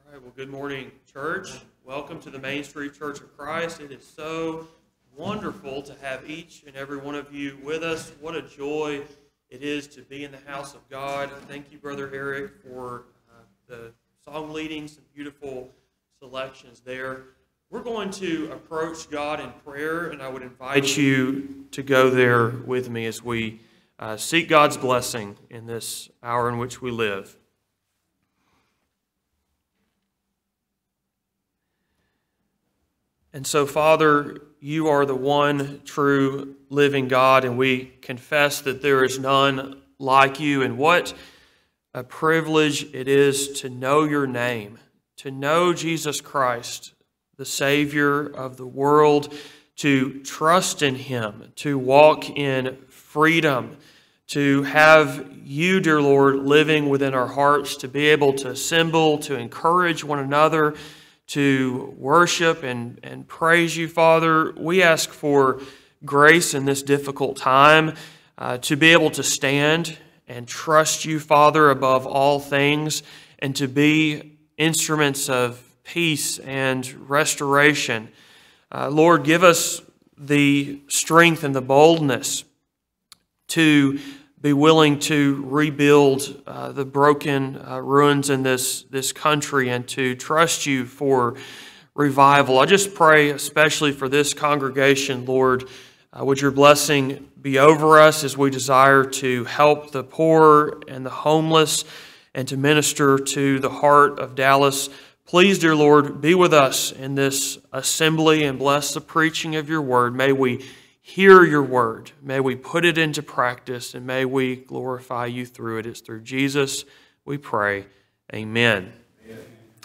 All right, well, good morning, church. Welcome to the Mainstreet-Church of Christ. It is so wonderful to have each and every one of you with us. What a joy it is to be in the house of God. Thank you, Brother Eric, for the song leading, some beautiful selections there. We're going to approach God in prayer, and I would invite you to go there with me as we seek God's blessing in this hour in which we live. And so, Father, you are the one true living God, and we confess that there is none like you. And what a privilege it is to know your name, to know Jesus Christ, the Savior of the world, to trust in Him, to walk in freedom, to have you, dear Lord, living within our hearts, to be able to assemble, to encourage one another, to worship and praise you, Father. We ask for grace in this difficult time to be able to stand and trust you, Father, above all things, and to be instruments of peace and restoration. Lord, give us the strength and the boldness to be willing to rebuild the broken ruins in this country and to trust you for revival. I just pray especially for this congregation, Lord. Would your blessing be over us as we desire to help the poor and the homeless and to minister to the heart of Dallas. Please, dear Lord, be with us in this assembly and bless the preaching of your word. May we hear your word. May we put it into practice, and may we glorify you through it. It's through Jesus we pray. Amen. Amen.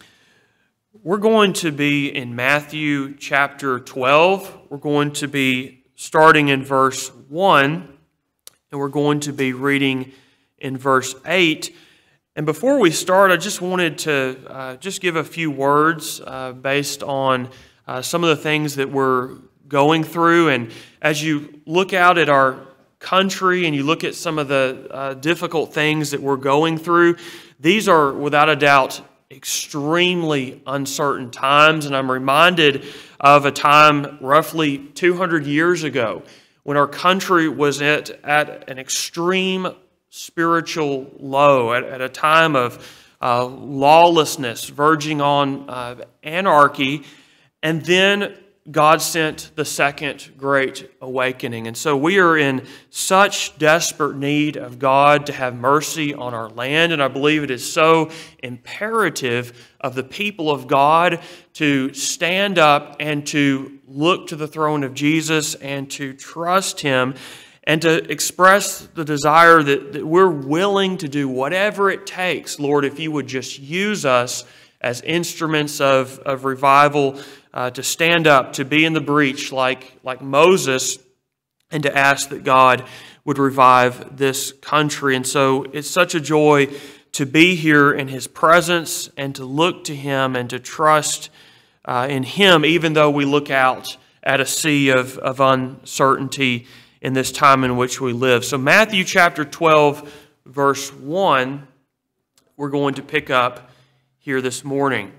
We're going to be in Matthew chapter 12. We're going to be starting in verse 1, and we're going to be reading in verse 8. And before we start, I just wanted to just give a few words based on some of the things that we're going through. And as you look out at our country and you look at some of the difficult things that we're going through, these are without a doubt extremely uncertain times. And I'm reminded of a time roughly 200 years ago when our country was at an extreme spiritual low, at a time of lawlessness verging on anarchy. And then God sent the second great awakening. And so we are in such desperate need of God to have mercy on our land. And I believe it is so imperative of the people of God to stand up and to look to the throne of Jesus and to trust Him and to express the desire that we're willing to do whatever it takes, Lord, if you would just use us as instruments of revival, to stand up, to be in the breach like Moses, and to ask that God would revive this country. And so it's such a joy to be here in His presence and to look to Him and to trust in Him, even though we look out at a sea of uncertainty in this time in which we live. So Matthew chapter 12, verse 1, we're going to pick up here this morning.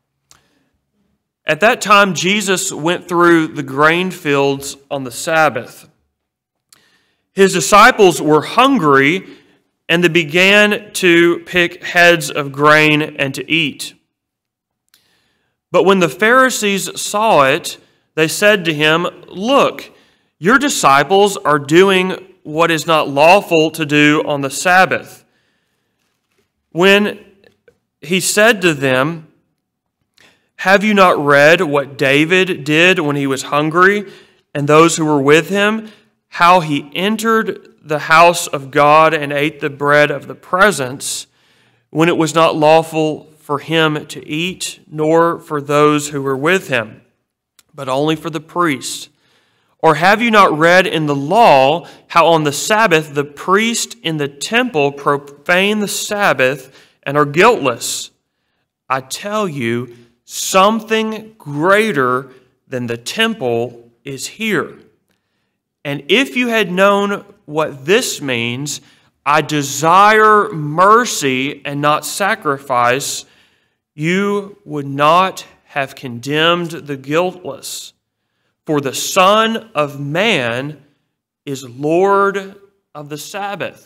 At that time, Jesus went through the grain fields on the Sabbath. His disciples were hungry, and they began to pick heads of grain and to eat. But when the Pharisees saw it, they said to him, "Look, your disciples are doing what is not lawful to do on the Sabbath." When he said to them, "Have you not read what David did when he was hungry, and those who were with him, how he entered the house of God and ate the bread of the presence, when it was not lawful for him to eat, nor for those who were with him, but only for the priests? Or have you not read in the law how on the Sabbath the priest in the temple profane the Sabbath and are guiltless? I tell you, something greater than the temple is here. And if you had known what this means, I desire mercy and not sacrifice, you would not have condemned the guiltless, for the Son of Man is Lord of the Sabbath."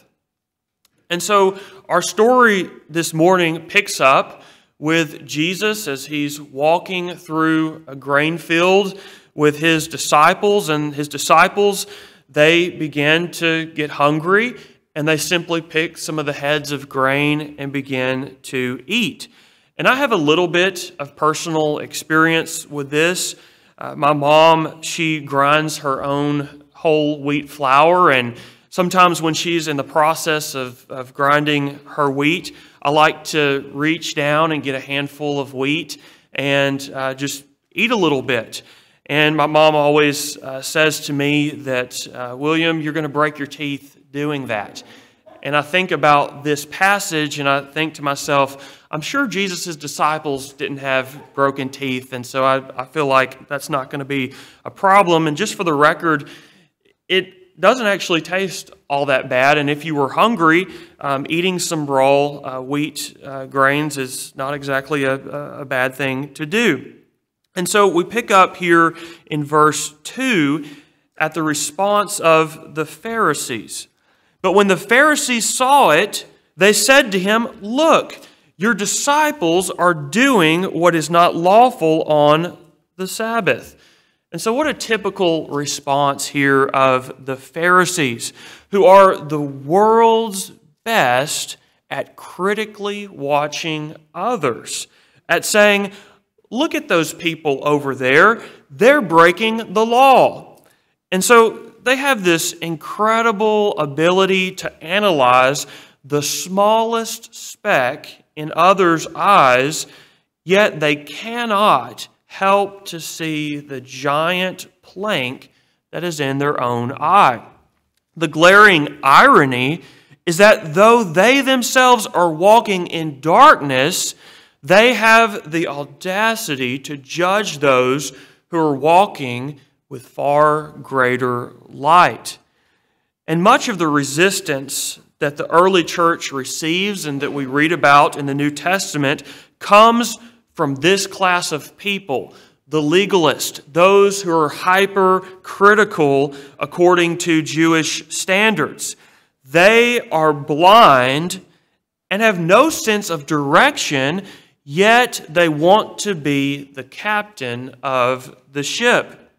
And so our story this morning picks up with Jesus as he's walking through a grain field with his disciples, and his disciples, they began to get hungry, and they simply pick some of the heads of grain and begin to eat. And I have a little bit of personal experience with this. My mom, she grinds her own whole wheat flour, and sometimes when she's in the process of grinding her wheat, I like to reach down and get a handful of wheat and just eat a little bit. And my mom always says to me that, "William, you're going to break your teeth doing that." And I think about this passage and I think to myself, I'm sure Jesus' disciples didn't have broken teeth, and so I feel like that's not going to be a problem. And just for the record, it doesn't actually taste all that bad. And if you were hungry, eating some raw wheat grains is not exactly a bad thing to do. And so we pick up here in verse 2 at the response of the Pharisees. "But when the Pharisees saw it, they said to him, 'Look, your disciples are doing what is not lawful on the Sabbath.'" And so what a typical response here of the Pharisees, who are the world's best at critically watching others, at saying, "Look at those people over there, they're breaking the law." And so they have this incredible ability to analyze the smallest speck in others' eyes, yet they cannot help to see the giant plank that is in their own eye. The glaring irony is that though they themselves are walking in darkness, they have the audacity to judge those who are walking with far greater light. And much of the resistance that the early church receives and that we read about in the New Testament comes from this class of people, the legalist, those who are hypercritical according to Jewish standards. They are blind and have no sense of direction, yet they want to be the captain of the ship.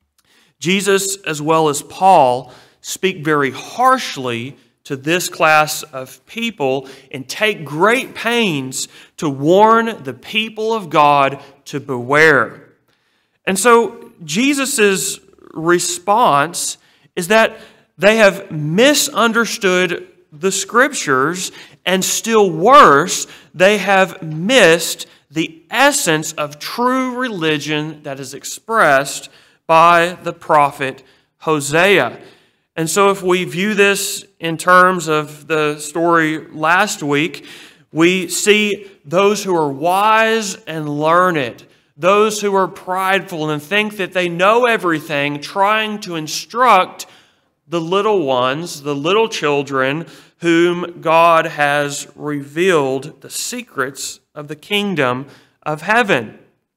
Jesus, as well as Paul, speak very harshly to this class of people and take great pains to warn the people of God to beware. And so Jesus' response is that they have misunderstood the Scriptures, and still worse, they have missed the essence of true religion that is expressed by the prophet Hosea. And so if we view this in terms of the story last week, we see those who are wise and learned, those who are prideful and think that they know everything, trying to instruct the little ones, the little children, whom God has revealed the secrets of the kingdom of heaven.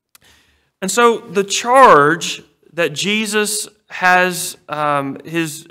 And so the charge that Jesus has his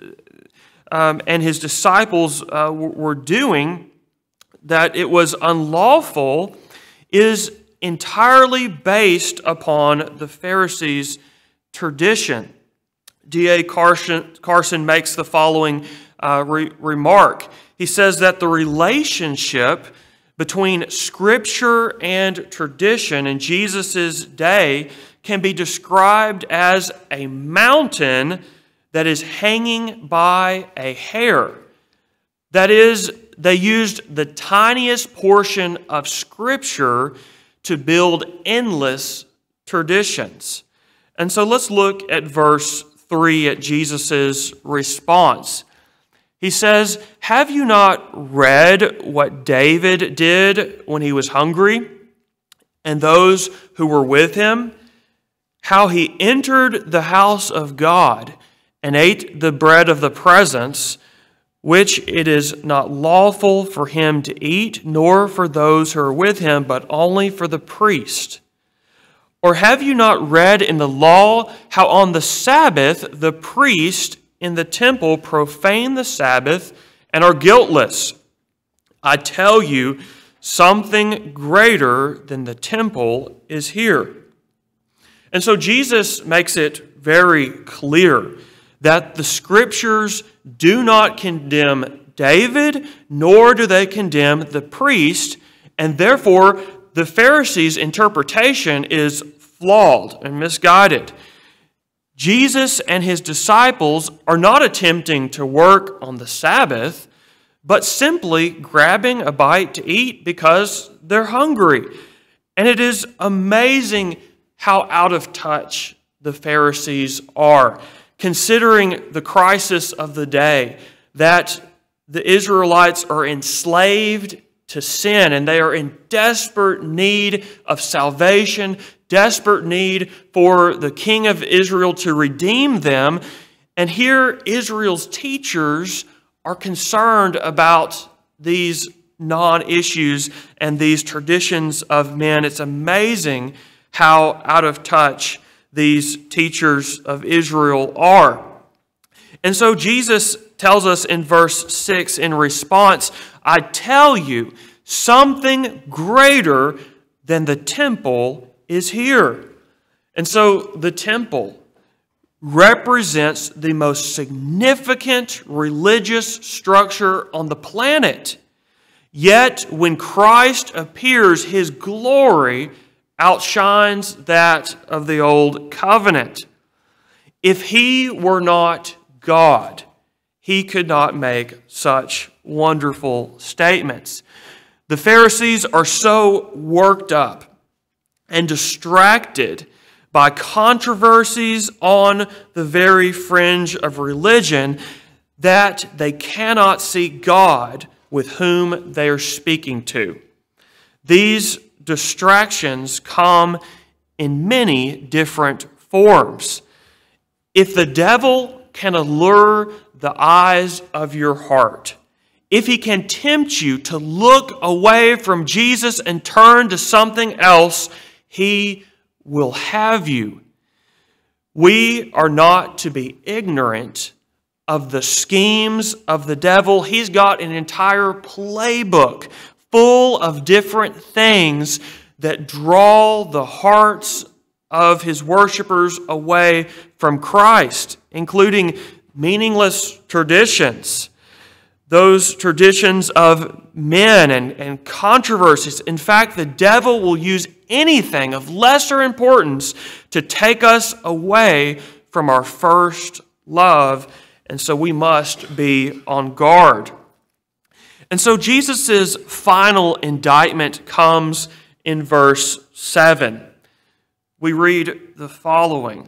disciples were doing, that it was unlawful, is entirely based upon the Pharisees' tradition. D.A. Carson makes the following remark. He says that the relationship between Scripture and tradition in Jesus' day can be described as a mountain that is hanging by a hair. That is, they used the tiniest portion of Scripture to build endless traditions. And so let's look at verse 3 at Jesus' response. He says, "Have you not read what David did when he was hungry, and those who were with him? How he entered the house of God and ate the bread of the presence, which it is not lawful for him to eat, nor for those who are with him, but only for the priest. Or have you not read in the law how on the Sabbath the priest in the temple profane the Sabbath and are guiltless? I tell you, something greater than the temple is here. And so Jesus makes it very clear that the Scriptures do not condemn David, nor do they condemn the priest, and therefore the Pharisees' interpretation is flawed and misguided. Jesus and his disciples are not attempting to work on the Sabbath, but simply grabbing a bite to eat because they're hungry. And it is amazing how out of touch the Pharisees are, considering the crisis of the day, that the Israelites are enslaved to sin and they are in desperate need of salvation, desperate need for the King of Israel to redeem them. And here Israel's teachers are concerned about these non-issues and these traditions of men. It's amazing how out of touch these teachers of Israel are. And so Jesus tells us in verse 6 in response, I tell you, something greater than the temple is here. And so the temple represents the most significant religious structure on the planet. Yet when Christ appears, his glory outshines that of the old covenant. If he were not God, he could not make such wonderful statements. The Pharisees are so worked up and distracted by controversies on the very fringe of religion that they cannot see God with whom they are speaking to. These distractions come in many different forms. If the devil can allure the eyes of your heart, if he can tempt you to look away from Jesus and turn to something else, he will have you. We are not to be ignorant of the schemes of the devil. He's got an entire playbook full of different things that draw the hearts of his worshipers away from Christ, including meaningless traditions, those traditions of men and controversies. In fact, the devil will use anything of lesser importance to take us away from our first love, and so we must be on guard. And so Jesus' final indictment comes in verse 7. We read the following.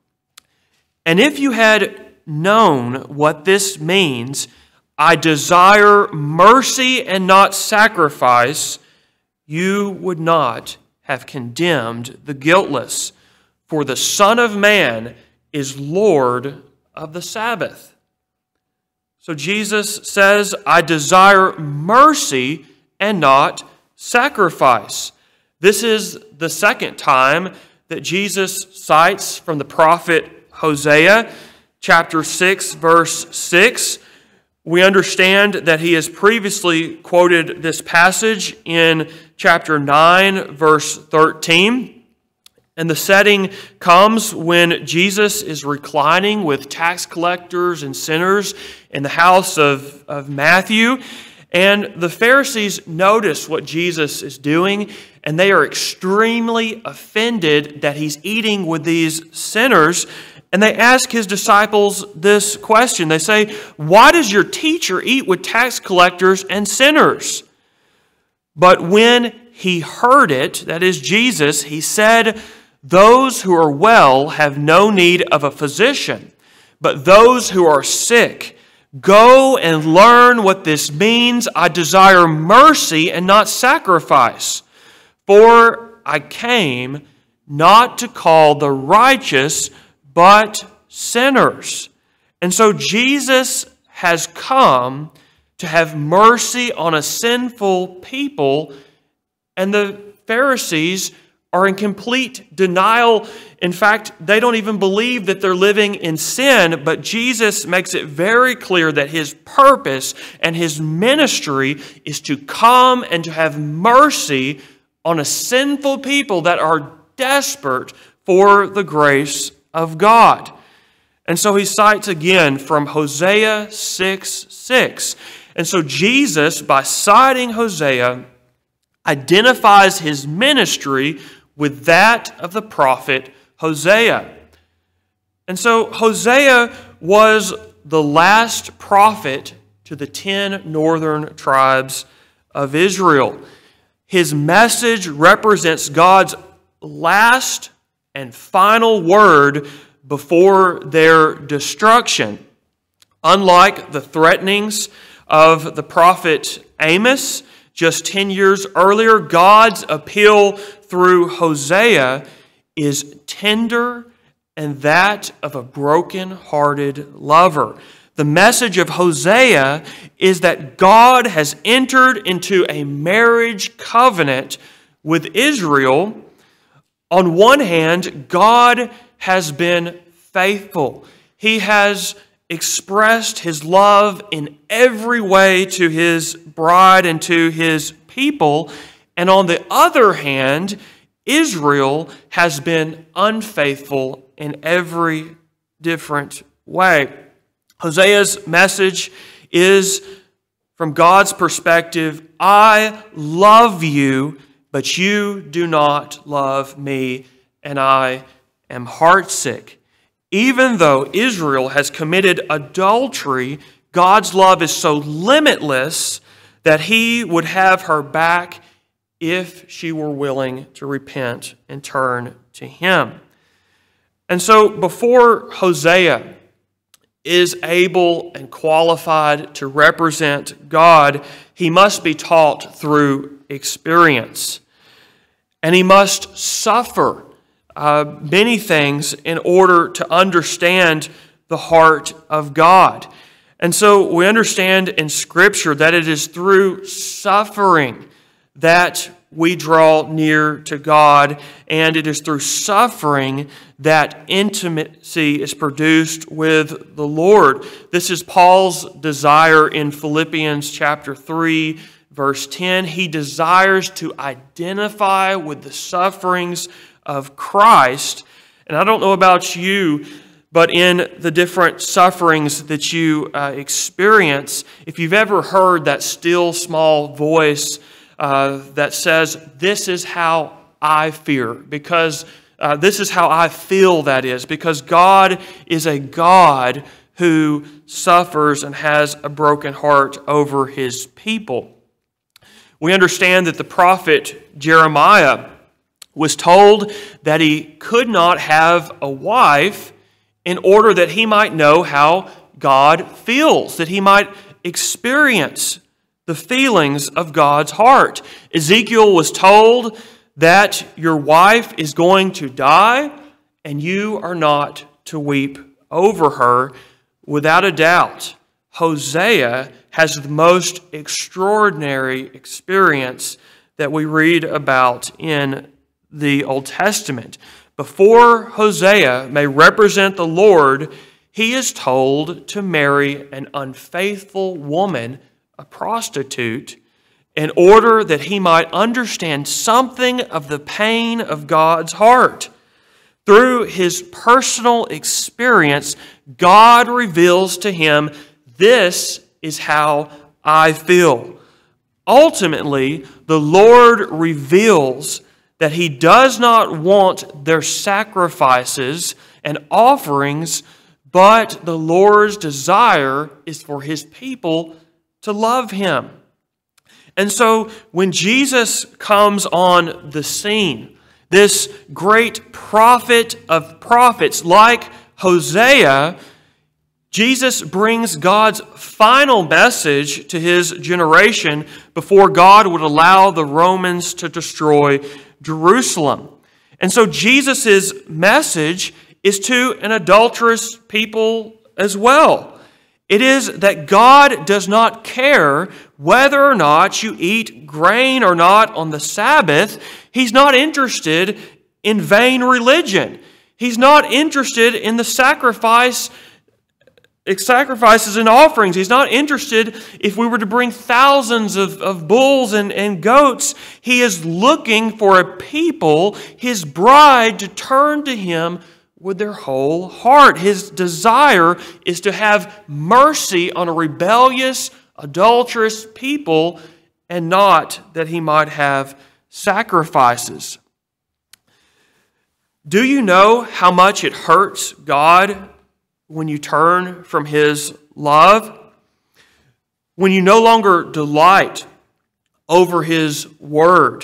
And if you had known what this means, I desire mercy and not sacrifice, you would not have condemned the guiltless. For the Son of Man is Lord of the Sabbath. So Jesus says, I desire mercy and not sacrifice. This is the second time that Jesus cites from the prophet Hosea, chapter 6, verse 6. We understand that he has previously quoted this passage in chapter 9, verse 13. And the setting comes when Jesus is reclining with tax collectors and sinners in the house of Matthew. And the Pharisees notice what Jesus is doing, and they are extremely offended that he's eating with these sinners. And they ask his disciples this question. They say, why does your teacher eat with tax collectors and sinners? But when he heard it, that is Jesus, he said, those who are well have no need of a physician, but those who are sick. Go and learn what this means. I desire mercy and not sacrifice. For I came not to call the righteous, but sinners. And so Jesus has come to have mercy on a sinful people, and the Pharisees are in complete denial. In fact, they don't even believe that they're living in sin, but Jesus makes it very clear that his purpose and his ministry is to come and to have mercy on a sinful people that are desperate for the grace of God. And so he cites again from Hosea 6:6. And so Jesus, by citing Hosea, identifies his ministry with that of the prophet Hosea. And so Hosea was the last prophet to the 10 northern tribes of Israel. His message represents God's last and final word before their destruction. Unlike the threatenings of the prophet Amos, just 10 years earlier, God's appeal through Hosea is tender and that of a broken-hearted lover. The message of Hosea is that God has entered into a marriage covenant with Israel. On one hand, God has been faithful. He has expressed his love in every way to his bride and to his people. And on the other hand, Israel has been unfaithful in every different way. Hosea's message is, from God's perspective, I love you, but you do not love me, and I am heartsick. Even though Israel has committed adultery, God's love is so limitless that he would have her back if she were willing to repent and turn to him. And so before Hosea is able and qualified to represent God, he must be taught through experience. And he must suffer many things in order to understand the heart of God. And so we understand in Scripture that it is through suffering that we draw near to God, and it is through suffering that intimacy is produced with the Lord. This is Paul's desire in Philippians chapter 3, verse 10. He desires to identify with the sufferings of Christ. And I don't know about you, but in the different sufferings that you experience, if you've ever heard that still small voice that says, this is how I fear, because this is how I feel, that is, because God is a God who suffers and has a broken heart over his people. We understand that the prophet Jeremiah was told that he could not have a wife in order that he might know how God feels, that he might experience the feelings of God's heart. Ezekiel was told that your wife is going to die and you are not to weep over her. Without a doubt, Hosea has the most extraordinary experience that we read about in the Old Testament. Before Hosea may represent the Lord, he is told to marry an unfaithful woman, a prostitute, in order that he might understand something of the pain of God's heart. Through his personal experience, God reveals to him, this is how I feel. Ultimately, the Lord reveals that he does not want their sacrifices and offerings, but the Lord's desire is for his people to love him. And so when Jesus comes on the scene, this great prophet of prophets like Hosea, Jesus brings God's final message to his generation before God would allow the Romans to destroy Jerusalem. And so Jesus' message is to an adulterous people as well. It is that God does not care whether or not you eat grain or not on the Sabbath. He's not interested in vain religion. He's not interested in the sacrifices and offerings. He's not interested if we were to bring thousands of bulls and goats. He is looking for a people, His bride, to turn to Him with their whole heart. His desire is to have mercy on a rebellious, adulterous people, and not that He might have sacrifices. Do you know how much it hurts God when you turn from His love? When you no longer delight over His word?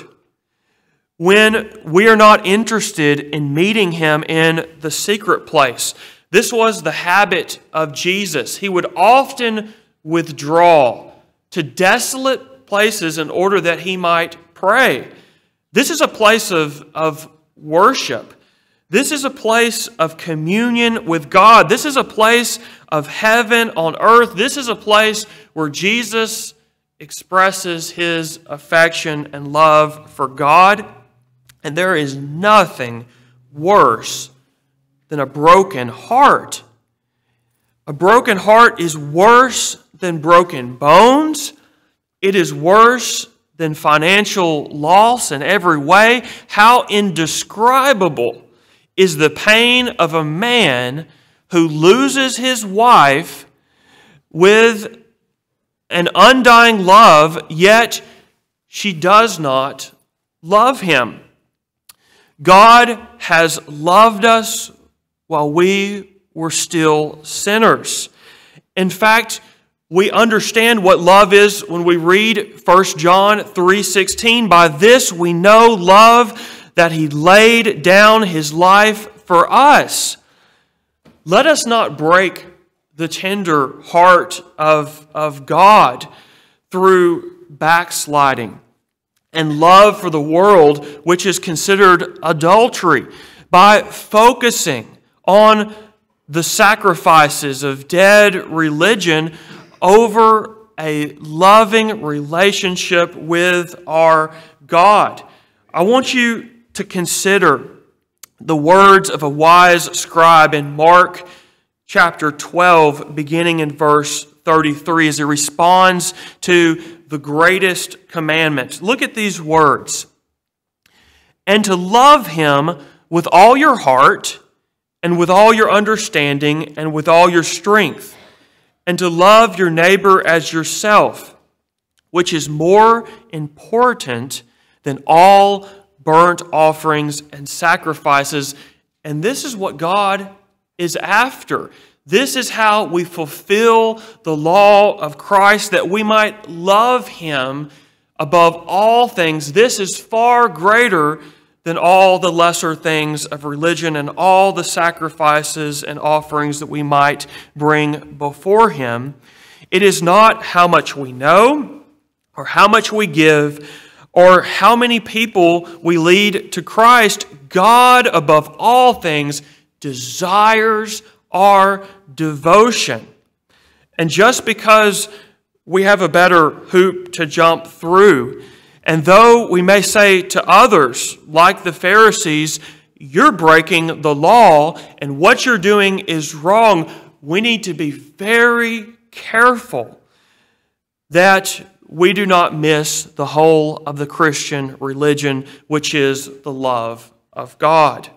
When we are not interested in meeting Him in the secret place? This was the habit of Jesus. He would often withdraw to desolate places in order that He might pray. This is a place of worship. This is a place of communion with God. This is a place of heaven on earth. This is a place where Jesus expresses His affection and love for God. And there is nothing worse than a broken heart. A broken heart is worse than broken bones. It is worse than financial loss in every way. How indescribable is the pain of a man who loses his wife with an undying love, yet she does not love him. God has loved us while we were still sinners. In fact, we understand what love is when we read 1 John 3:16. By this we know love, that He laid down His life for us. Let us not break the tender heart of God through backsliding and love for the world, which is considered adultery, by focusing on the sacrifices of dead religion over a loving relationship with our God. I want you to consider the words of a wise scribe in Mark chapter 12, beginning in verse 33, as he responds to the greatest commandment. Look at these words. And to love Him with all your heart, and with all your understanding, and with all your strength, and to love your neighbor as yourself, which is more important than all burnt offerings and sacrifices. And this is what God is after. This is how we fulfill the law of Christ, that we might love Him above all things. This is far greater than all the lesser things of religion and all the sacrifices and offerings that we might bring before Him. It is not how much we know or how much we give or how many people we lead to Christ. God, above all things, desires our devotion. And just because we have a better hoop to jump through, and though we may say to others, like the Pharisees, you're breaking the law and what you're doing is wrong, we need to be very careful that we do not miss the whole of the Christian religion, which is the love of God.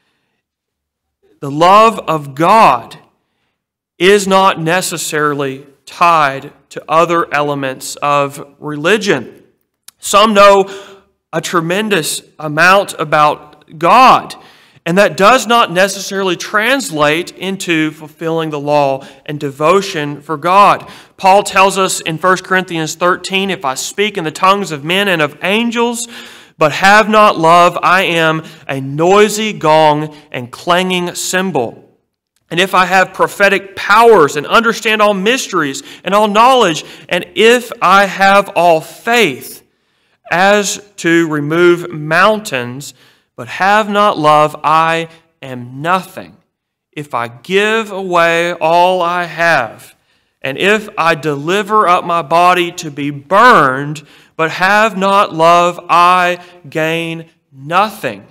The love of God is not necessarily tied to other elements of religion. Some know a tremendous amount about God, and that does not necessarily translate into fulfilling the law and devotion for God. Paul tells us in 1 Corinthians 13, if I speak in the tongues of men and of angels, but have not love, I am a noisy gong and clanging cymbal. And if I have prophetic powers and understand all mysteries and all knowledge, and if I have all faith as to remove mountains, but have not love, I am nothing. If I give away all I have And if I deliver up my body to be burned, but have not love, I gain nothing.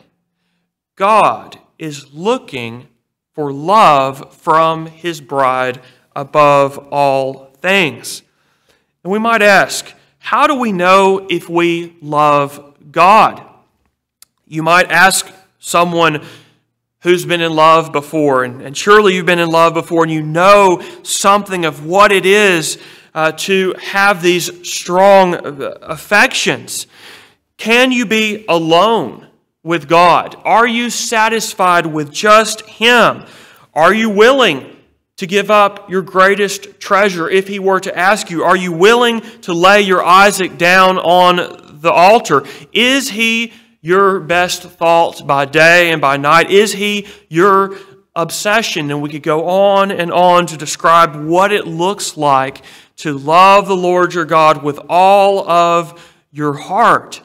God is looking for love from His bride above all things. And we might ask, how do we know if we love God? You might ask someone who's been in love before, and surely you've been in love before, and you know something of what it is to have these strong affections. Can you be alone with God? Are you satisfied with just Him? Are you willing to give up your greatest treasure if He were to ask you? Are you willing to lay your Isaac down on the altar? Is He your best thought by day and by night? Is He your obsession? And we could go on and on to describe what it looks like to love the Lord your God with all of your heart.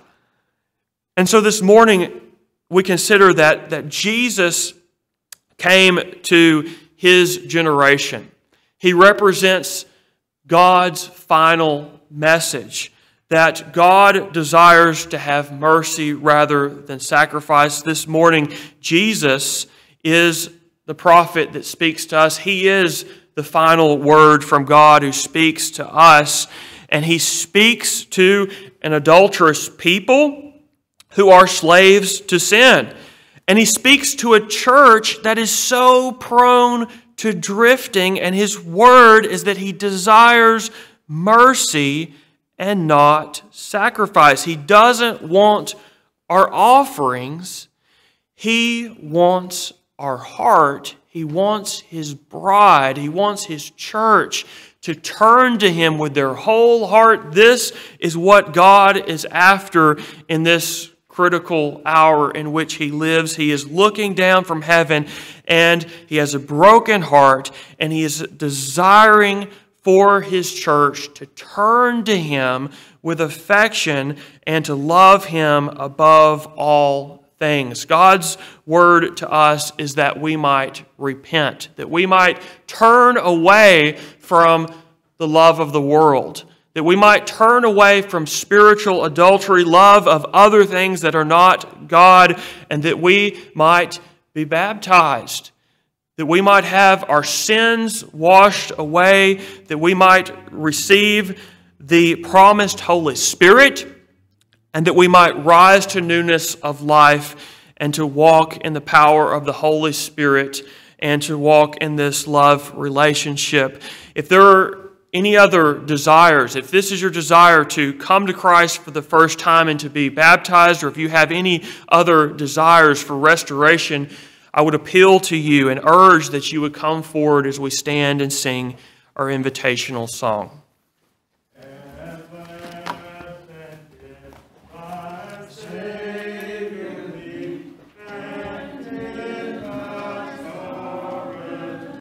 And so this morning we consider that Jesus came to His generation. He represents God's final message, that God desires to have mercy rather than sacrifice. This morning, Jesus is the prophet that speaks to us. He is the final word from God who speaks to us. And He speaks to an adulterous people who are slaves to sin. And He speaks to a church that is so prone to drifting. And His word is that He desires mercy and not sacrifice. He doesn't want our offerings. He wants our heart. He wants His bride. He wants His church to turn to Him with their whole heart. This is what God is after in this critical hour in which He lives. He is looking down from heaven, and He has a broken heart, and He is desiring for His church to turn to Him with affection and to love Him above all things. God's word to us is that we might repent, that we might turn away from the love of the world, that we might turn away from spiritual adultery, love of other things that are not God, and that we might be baptized, that we might have our sins washed away, that we might receive the promised Holy Spirit, and that we might rise to newness of life and to walk in the power of the Holy Spirit and to walk in this love relationship. If there are any other desires, if this is your desire to come to Christ for the first time and to be baptized, or if you have any other desires for restoration, I would appeal to you and urge that you would come forward as we stand and sing our invitational song.